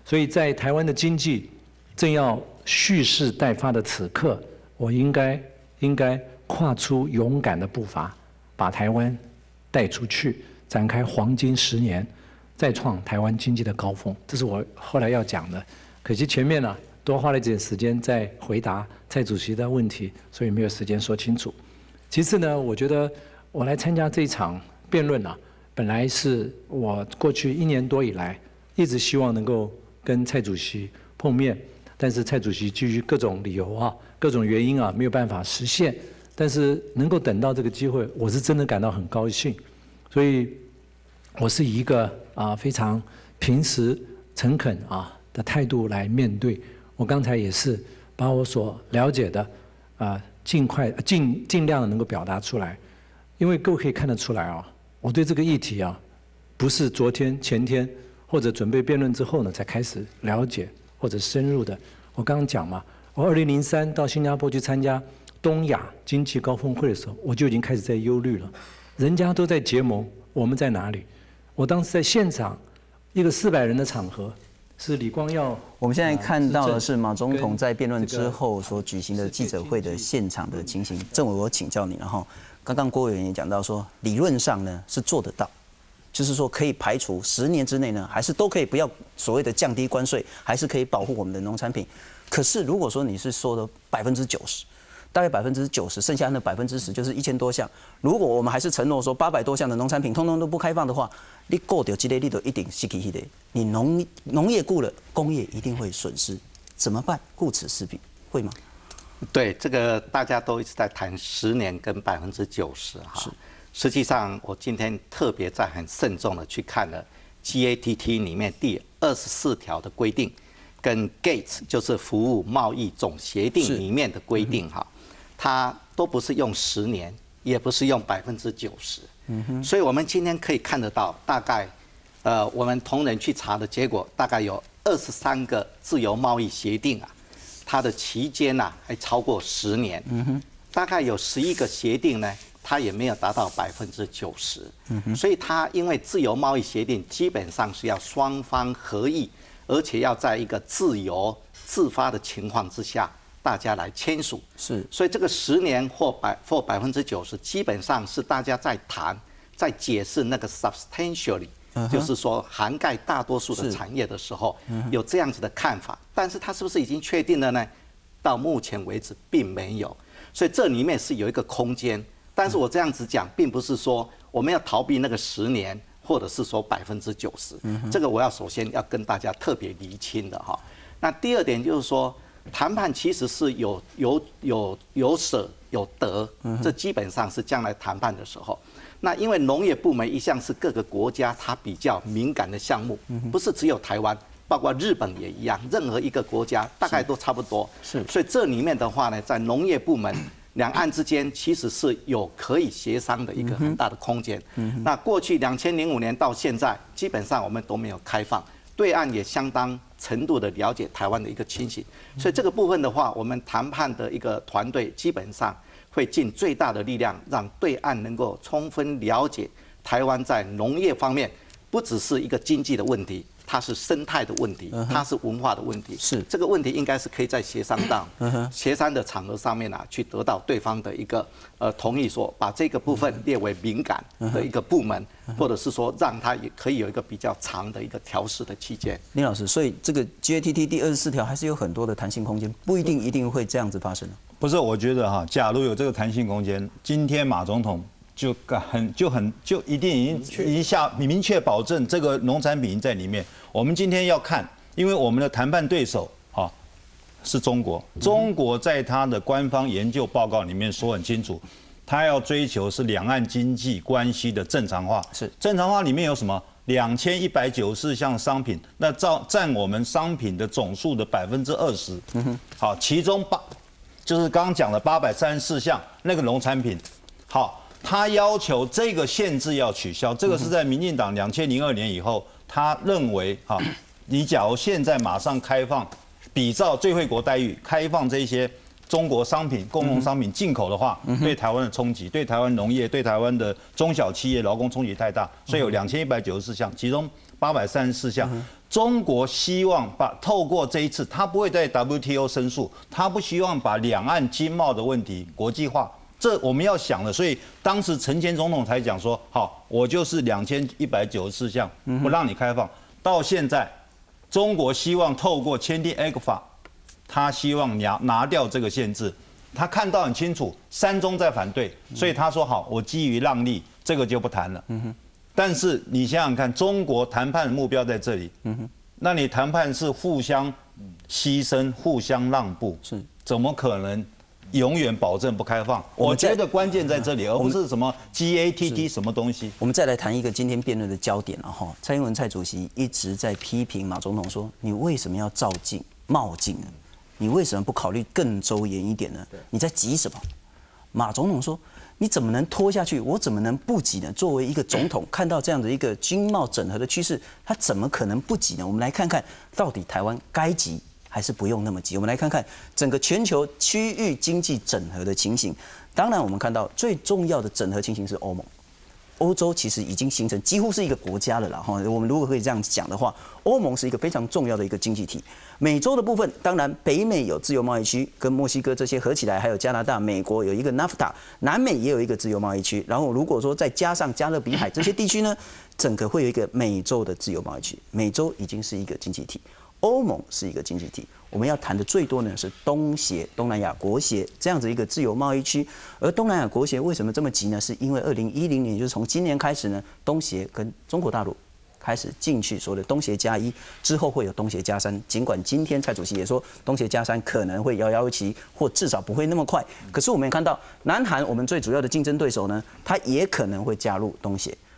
所以在台湾的经济正要蓄势待发的此刻，我应该跨出勇敢的步伐，把台湾带出去，展开黄金10年，再创台湾经济的高峰。这是我后来要讲的。可惜前面呢，多花了一点时间在回答蔡主席的问题，所以没有时间说清楚。其次呢，我觉得我来参加这一场辩论啊，本来是我过去1年多以来一直希望能够跟蔡主席碰面，但是蔡主席基于各种理由啊、各种原因啊，没有办法实现。但是能够等到这个机会，我是真的感到很高兴。所以，我是以一个非常平实、诚恳的态度来面对。我刚才也是把我所了解的尽量能够表达出来。因为各位可以看得出来我对这个议题不是昨天、前天或者准备辩论之后呢才开始了解或者深入的。我刚刚讲嘛，我2003到新加坡去参加东亚经济高峰会的时候，我就已经开始在忧虑了。人家都在结盟，我们在哪里？我当时在现场，一个400人的场合，是李光耀。 我们现在看到的是马总统在辩论之后所举行的记者会的现场的情形。政委，我请教你，然后刚刚郭委员也讲到说，理论上呢是做得到，就是说可以排除10年之内呢，还是都可以不要所谓的降低关税，还是可以保护我们的农产品。可是如果说你是说的90%。大概90%，剩下那10%就是1000多项。如果我们还是承诺说800多项的农产品通通都不开放的话，你过掉这类你都一定失去那个。你农业顾了，工业一定会损失，怎么办？顾此失彼，会吗？ 对，这个大家都一直在谈10年跟90%哈。实际上，我今天特别在很慎重的去看了 GATT 里面第24条的规定，跟 GATT 就是服务贸易总协定里面的规定哈。它都不是用10年，也不是用90%，所以我们今天可以看得到，大概，我们同仁去查的结果，大概有23个自由贸易协定它的期间还超过10年，大概有11个协定呢，它也没有达到90%，所以它因为自由贸易协定基本上是要双方合意，而且要在一个自由自发的情况之下。大家来签署，所以这个10年或90%，基本上是大家在谈，在解释那个 substantially，就是说涵盖大多数的产业的时候，有这样子的看法。但是它是不是已经确定了呢？到目前为止并没有，所以这里面是有一个空间。但是我这样子讲，并不是说我们要逃避那个10年，或者是说90%，这个我要首先要跟大家特别厘清的哈。那第二点就是说。谈判其实是有舍有得，这基本上是将来谈判的时候。那因为农业部门一向是各个国家它比较敏感的项目，不是只有台湾，包括日本也一样，任何一个国家大概都差不多。所以这里面的话呢，在农业部门两岸之间其实是有可以协商的一个很大的空间。那过去2005年到现在，基本上我们都没有开放，对岸也相当程度的了解台湾的一个情形，所以这个部分的话，我们谈判的一个团队基本上会尽最大的力量，让对岸能够充分了解台湾在农业方面不只是一个经济的问题，它是生态的问题，它是文化的问题。这个问题应该是可以在协商的场合上面去得到对方的一个同意，说把这个部分列为敏感的一个部门。或者是说让它也可以有一个比较长的一个调试的期间。 林老师，所以这个 GATT 第24条还是有很多的弹性空间，不一定会这样子发生。 不是，我觉得假如有这个弹性空间，今天马总统就一定已经明确保证这个农产品在里面。我们今天要看，因为我们的谈判对手是中国，中国在他的官方研究报告里面说很清楚。他要追求是两岸经济关系的正常化，正常化里面有什么？2194项商品，那占我们商品的总数的20%。好，其中就是刚刚讲的834项那个农产品，好，他要求这个限制要取消，这个是在民进党2002年以后，他认为你假如现在马上开放，比照最惠国待遇开放这些。中国商品、公共商品进口的话，对台湾的冲击，对台湾农业、对台湾的中小企业劳工冲击太大，所以有2194项，其中834项中国希望透过这一次，他不会在 WTO 申诉，他不希望把两岸经贸的问题国际化，这我们要想的。所以当时陈前总统才讲说，好，我就是2194项不让你开放。到现在，中国希望透过签订 ECFA， 他希望拿掉这个限制。他看到很清楚，三中在反对，所以他说好，我基于让利，这个就不谈了。但是你想想看，中国谈判的目标在这里，那你谈判是互相牺牲、互相让步， 是怎么可能永远保证不开放？我觉得关键在这里，而不是什么 GATT 什么东西。 我们再来谈一个今天辩论的焦点了哈。蔡英文蔡主席一直在批评马总统说，你为什么要照进冒进呢？你为什么不考虑更周延一点呢？你在急什么？马总统说，你怎么能拖下去？我怎么能不急呢？作为一个总统，看到这样的一个经贸整合的趋势，他怎么可能不急呢？我们来看看，到底台湾该急还是不用那么急？我们来看看整个全球区域经济整合的情形。当然，我们看到最重要的整合情形是欧盟。欧洲其实已经形成几乎是一个国家了啦哈。我们如果可以这样讲的话，欧盟是一个非常重要的一个经济体。美洲的部分，当然北美有自由贸易区，跟墨西哥这些合起来，还有加拿大、美国有一个 NAFTA， 南美也有一个自由贸易区。然后如果说再加上加勒比海这些地区呢，整个会有一个美洲的自由贸易区。美洲已经是一个经济体，欧盟是一个经济体。我们要谈的最多呢是东协、东南亚国协这样子一个自由贸易区。而东南亚国协为什么这么急呢？是因为2010年，也就是从今年开始呢，东协跟中国大陆开始进去所谓的东协+1，之后会有东协+3。尽管今天蔡主席也说东协+3可能会遥遥无期，或至少不会那么快。可是我们也看到，南韩我们最主要的竞争对手呢，他也可能会加入东协。